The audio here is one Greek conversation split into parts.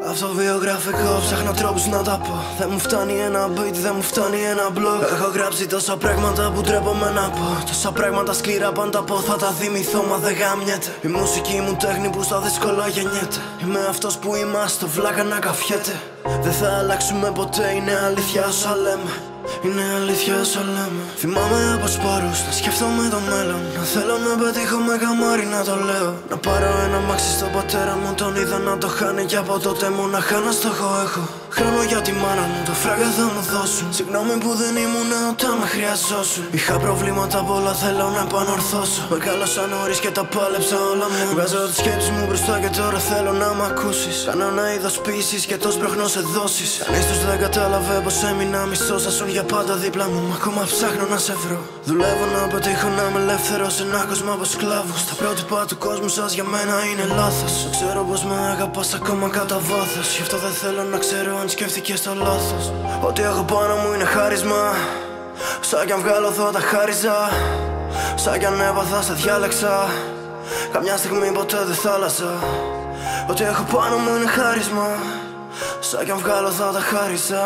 Αυτοβιογραφικό, ψάχνω τρόπους να τα πω. Δεν μου φτάνει ένα beat, δεν μου φτάνει ένα blog. Έχω γράψει τόσα πράγματα που τρέπομαι να πω. Τόσα πράγματα σκληρά πάντα πω, θα τα θυμηθώ μα δεν γάμιεται. Η μουσική μου τέχνη που στα δύσκολα γεννιέται. Είμαι αυτός που είμαστε, βλάκα να καφιέται. Δεν θα αλλάξουμε ποτέ, είναι αλήθεια όσα λέμε. Είναι αλήθεια όσα λέμε. Θυμάμαι από σπόρους, να σκέφτομαι το μέλλον. Να θέλω να πετύχω με καμάρι να το λέω. Να πάρω ένα μάξι στον πατέρα μου, τον είδα να το χάνει. Κι από τότε μοναχά ένα στόχο έχω. Χρόνο για τη μάνα μου, το φράγκα θα μου δώσουν. Συγγνώμη που δεν ήμουν όταν με χρειαζόσουν. Είχα προβλήματα πολλά, θέλω να επανορθώσω. Μεγάλωσα νωρίς και τα πάλεψα όλα μου. Βγάζω τις σκέψεις μου μπροστά και τώρα θέλω να μ' ακούσεις. Κάνω ένα είδος πίσης και το σπρώχνω σε δόσεις. Κανείς τους δεν κατάλαβε πως έμεινα μισθός. Θα σουν για πάντα δίπλα μου, μα ακόμα ψάχνω να σε βρω. Δουλεύω να πετύχω να είμαι ελεύθερος σε ένα κόσμο από σκλάβους. Τα πρότυπα του κόσμου σας για μένα είναι λάθος. Ξέρω πως με αγαπάς ακόμα κατά βάθος. Γι' αυτό δεν θέλω να ξέρω αν σκέφτηκες το λάθος. Ό,τι έχω πάνω μου είναι χάρισμα. Σαν κι αν βγάλω θα τα χάριζα. Σαν κι αν έπαθα σε διάλεξα. Καμιά στιγμή ποτέ δεν θα άλλαζα. Ό,τι έχω πάνω μου είναι χάρισμα. Σαν κι αν βγάλω θα τα χάριζα.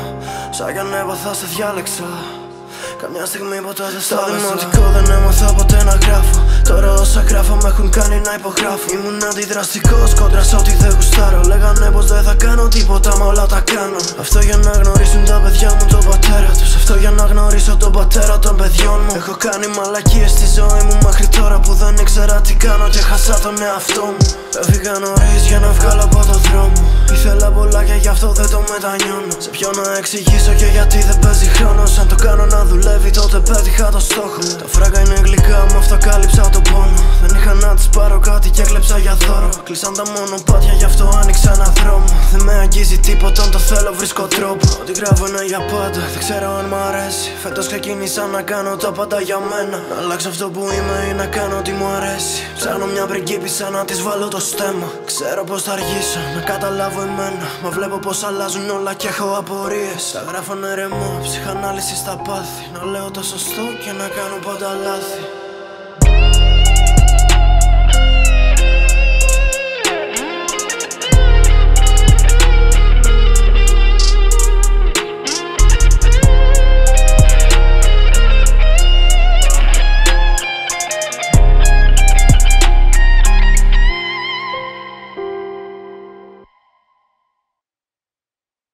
Σαν κι αν έπαθα σε διάλεξα. Καμιά στιγμή ποτέ δεν θα άλλαζα. Στα δημοτικό δεν έμαθα ποτέ να γράφω. Τώρα όσα γράφω με έχουν κάνει να υπογράφω. Ήμουν αντιδραστικός κόντρα σ' ό,τι δεν γουστάρω. Λέγανε πως δεν θα κάνω τίποτα μα όλα τα κάνω. Αυτό για να γνωρίσουν τα παιδιά μου τον πατέρα τους. Αυτό για να γνωρίσω τον πατέρα των παιδιών μου. Έχω κάνει μαλακίες στη ζωή μου μέχρι τώρα που δεν ήξερα τι κάνω και χάσα τον εαυτό μου. Έφυγα νωρίς για να βγάλω από το δρόμο. Ήθελα πολλά και γι' αυτό δεν το μετανιώνω. Σε ποιον να εξηγήσω και γιατί δεν παίζει χρόνος. Αν το κάνω να δουλεύει τότε πέτυχα το στόχο. Τα φράγκα είναι γλυκά, μου αυτό κάλυψα τον πόνο. Δεν είχα να της πάρω κάτι και έκλεψα για δώρο. Κλείσαν τα μονοπάτια γι' αυτό άνοιξα ένα δρόμο. Δεν με αγγίζει τίποτα, αν το θέλω βρίσκω τρόπο. Ό,τι γράφω είναι για πάντα, δεν ξέρω αν μ' αρέσει. Φέτος ξεκίνησα να κάνω τα πάντα για μένα. Να αλλάξω αυτό που είμαι ή να κάνω ό,τι μου αρέσει. Ψάχνω μια πριγκίπισσα να της βάλω το στέμμα. Ξέρω πως θα αργήσω να καταλάβω εμένα. Μα βλέπω πως αλλάζουν όλα και έχω απορίες. Τα γράφω να ρεμώ, ψυχανάλυση στα πάθη. Να λέω το σωστό και να κάνω πάντα λάθη.